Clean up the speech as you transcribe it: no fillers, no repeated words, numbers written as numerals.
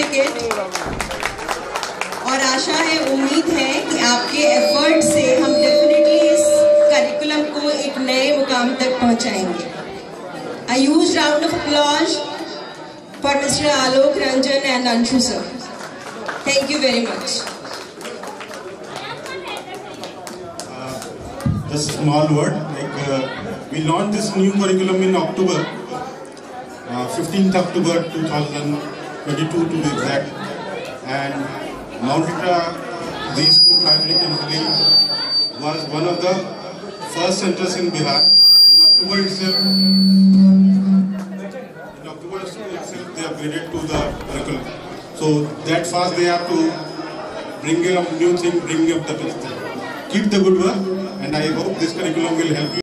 Certificate और आशा है, उम्मीद है कि आपके एफर्ट से हम डेफिनेटली इस करिकुलम को एक नए मुकाम तक पहुंचाएंगे। A huge round of applause for Mr. Alok Ranjan and Anshu sir. Thank you very much. Just a small word, we launched this new curriculum in October, 15th October 2022 to be exact, and Mount Itra These School Primary Kanhauli was one of the first centers in Bihar. In October itself, they upgraded to the curriculum. So that fast they have to bring up new thing, bring up the best thing. Keep the good work, and I hope this curriculum will help you.